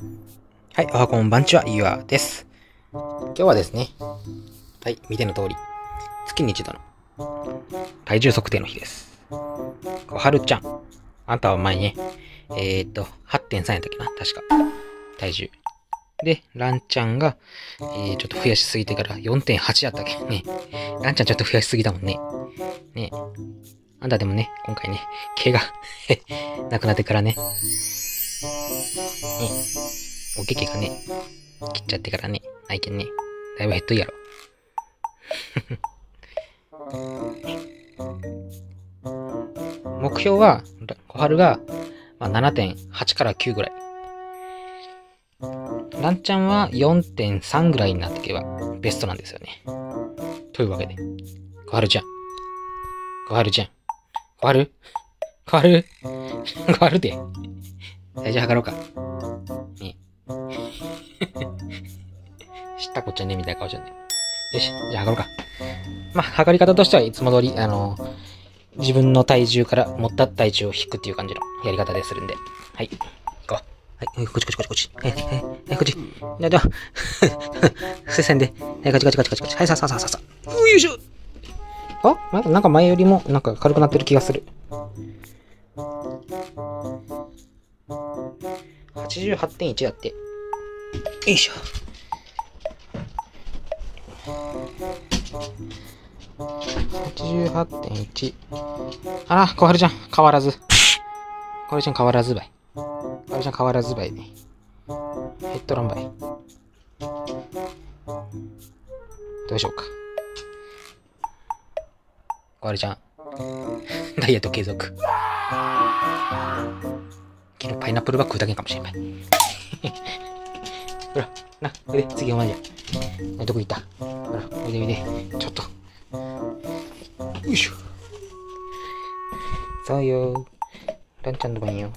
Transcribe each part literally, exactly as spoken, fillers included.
はい、おはこんばんちは、ゆあです。今日はですね、はい、見ての通り、月に一度の体重測定の日です。小春ちゃん、あんたは前ね、えーっと、はってんさんやったっけな、確か。体重。で、ランちゃんが、えー、ちょっと増やしすぎてから よんてんはち やったっけね。ランちゃんちょっと増やしすぎたもんね。ね。あんたでもね、今回ね、毛がなくなってからね、ね、おけけがね、切っちゃってからね、ないけんね、だいぶ減っといやろ。目標は、小春が、まあ、ななてんはち からきゅうぐらい。ランちゃんは よんてんさん ぐらいになっていけばベストなんですよね。というわけで、小春ちゃん。小春ちゃん。小春小春小春で。体重測ろうか。ね知ったこっちゃねみたいな顔してんね。よし、じゃあ測ろうか。まあ、測り方としてはいつも通り、あのー、自分の体重から持った体重を引くっていう感じのやり方でするんで。はい。行こう。はい、こっちこっちこっちこっち。はい、はい、はい、こっち。じゃあ、じゃあ、伏せ線で。はい、こっちこっちこっちこっち。はい、さささささ。よいしょ。あ、なんか前よりも、なんか軽くなってる気がする。はちじゅうはちてんいち だって。よいしょ。はちじゅうはちてんいち。あら、小春ちゃん、変わらず。小春ちゃん変わらずばい。小春ちゃん変わらずばいね。ヘッドランばい。どうしようか。小春ちゃん、ダイエット継続。昨日パイナップルバッグ食うだけかもしれない。ほら、な、おいで、次お前じゃ。どこ行った？ほら、おいでおいで。ちょっと。よいしょ。そうよ。ランちゃんの番よ。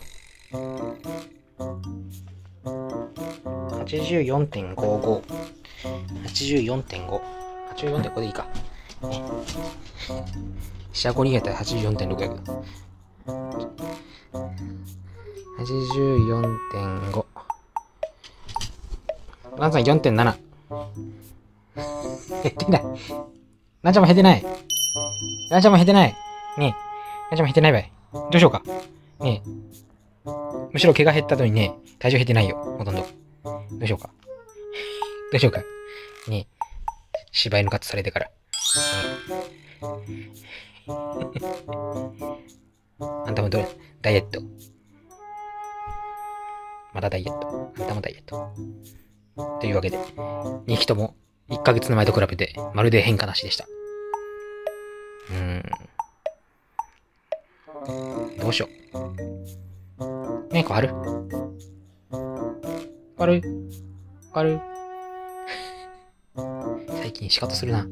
はちじゅうよんてんごご。はちじゅうよんてんご。はちじゅうよんてんごでいいか。ね。四捨五入やったら はちじゅうよんてんろく やけど。はちじゅうよんてんご。ランさん よんてんなな。減ってない。ランちゃんも減ってない。ランちゃんも減ってない。ねえ。ランちゃんも減ってないばい。どうしようか。ねえ。むしろ毛が減ったのにね、体重減ってないよ。ほとんど。どうしようか。どうしようか。ねえ。柴犬カットされてから。ねあんたもどうダイエット。まだダイエット。あんたもダイエット。というわけで、にひきともいっかげつの前と比べてまるで変化なしでした。うーん。どうしよう。ねえ、小春。小春。小春。最近仕方するな。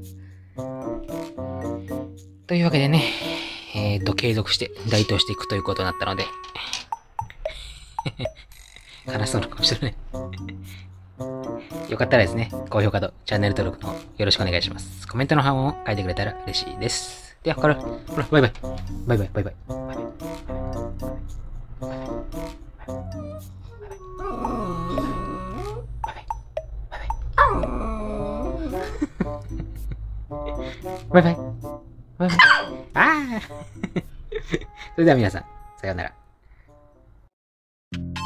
というわけでね、えーと、継続して該当していくということになったので、悲しそうな顔してるね。よかったらですね、高評価とチャンネル登録の方よろしくお願いします。コメントの反応を書いてくれたら嬉しいです。では、これ、ほら、バイバイ。バイバイ、バイバイ。バイバイ。バイバイ。バイバイ。ああそれでは皆さん、さようなら。